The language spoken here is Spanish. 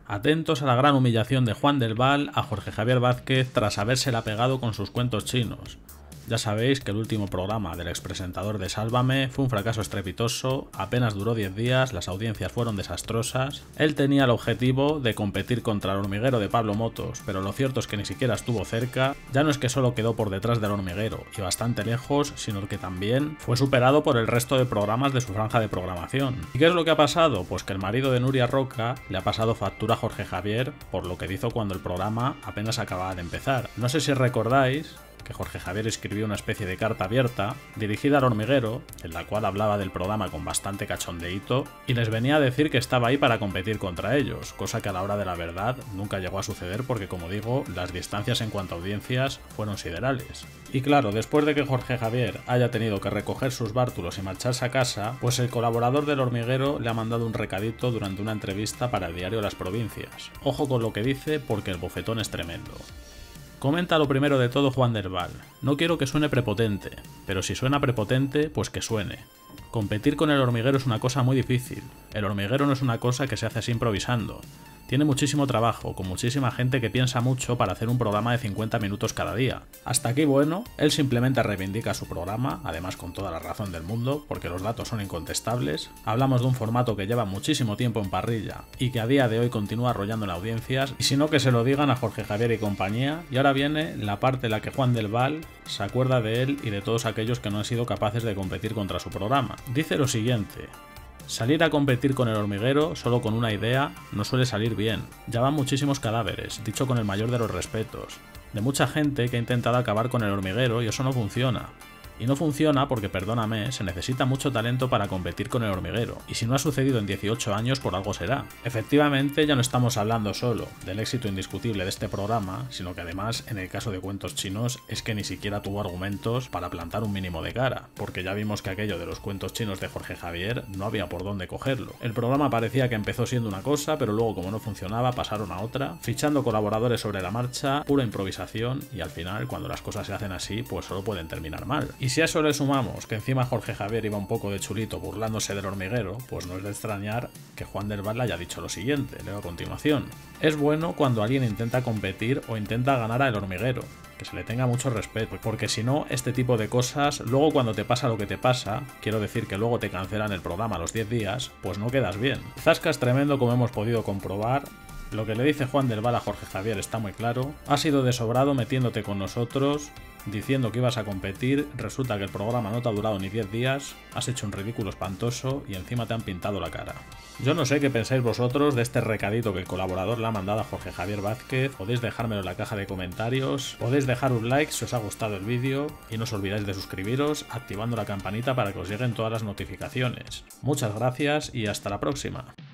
Atentos a la gran humillación de Juan del Val a Jorge Javier Vázquez tras habérsela pegado con sus cuentos chinos. Ya sabéis que el último programa del expresentador de Sálvame fue un fracaso estrepitoso, apenas duró 10 días, las audiencias fueron desastrosas. Él tenía el objetivo de competir contra el hormiguero de Pablo Motos, pero lo cierto es que ni siquiera estuvo cerca. Ya no es que solo quedó por detrás del hormiguero y bastante lejos, sino que también fue superado por el resto de programas de su franja de programación. ¿Y qué es lo que ha pasado? Pues que el marido de Nuria Roca le ha pasado factura a Jorge Javier por lo que hizo cuando el programa apenas acababa de empezar. No sé si recordáis que Jorge Javier escribió una especie de carta abierta dirigida al hormiguero, en la cual hablaba del programa con bastante cachondeíto y les venía a decir que estaba ahí para competir contra ellos, cosa que a la hora de la verdad nunca llegó a suceder porque, como digo, las distancias en cuanto a audiencias fueron siderales. Y claro, después de que Jorge Javier haya tenido que recoger sus bártulos y marcharse a casa, pues el colaborador del hormiguero le ha mandado un recadito durante una entrevista para el diario Las Provincias. Ojo con lo que dice porque el bofetón es tremendo. Comenta lo primero de todo Juan del Val. No quiero que suene prepotente, pero si suena prepotente, pues que suene. Competir con el hormiguero es una cosa muy difícil. El hormiguero no es una cosa que se hace así improvisando. Tiene muchísimo trabajo, con muchísima gente que piensa mucho para hacer un programa de 50 minutos cada día. Hasta aquí bueno, él simplemente reivindica su programa, además con toda la razón del mundo, porque los datos son incontestables. Hablamos de un formato que lleva muchísimo tiempo en parrilla y que a día de hoy continúa arrollando en audiencias, y si no que se lo digan a Jorge Javier y compañía. Y ahora viene la parte en la que Juan del Val se acuerda de él y de todos aquellos que no han sido capaces de competir contra su programa. Dice lo siguiente: salir a competir con el hormiguero solo con una idea no suele salir bien. Ya van muchísimos cadáveres, dicho con el mayor de los respetos, de mucha gente que ha intentado acabar con el hormiguero y eso no funciona. Y no funciona porque, perdóname, se necesita mucho talento para competir con el hormiguero, y si no ha sucedido en 18 años por algo será. Efectivamente, ya no estamos hablando solo del éxito indiscutible de este programa, sino que además, en el caso de Cuentos Chinos, es que ni siquiera tuvo argumentos para plantar un mínimo de cara, porque ya vimos que aquello de los cuentos chinos de Jorge Javier no había por dónde cogerlo. El programa parecía que empezó siendo una cosa, pero luego, como no funcionaba, pasaron a otra, fichando colaboradores sobre la marcha, pura improvisación, y al final, cuando las cosas se hacen así, pues solo pueden terminar mal. Y si a eso le sumamos que encima Jorge Javier iba un poco de chulito burlándose del hormiguero, pues no es de extrañar que Juan del Val haya dicho lo siguiente, leo a continuación. Es bueno cuando alguien intenta competir o intenta ganar al hormiguero, que se le tenga mucho respeto, porque si no, este tipo de cosas, luego cuando te pasa lo que te pasa, quiero decir que luego te cancelan el programa a los 10 días, pues no quedas bien. Zascas tremendo, como hemos podido comprobar. Lo que le dice Juan del Val a Jorge Javier está muy claro. Has sido desobrado metiéndote con nosotros, diciendo que ibas a competir, resulta que el programa no te ha durado ni 10 días, has hecho un ridículo espantoso y encima te han pintado la cara. Yo no sé qué pensáis vosotros de este recadito que el colaborador le ha mandado a Jorge Javier Vázquez. Podéis dejármelo en la caja de comentarios, podéis dejar un like si os ha gustado el vídeo y no os olvidéis de suscribiros activando la campanita para que os lleguen todas las notificaciones. Muchas gracias y hasta la próxima.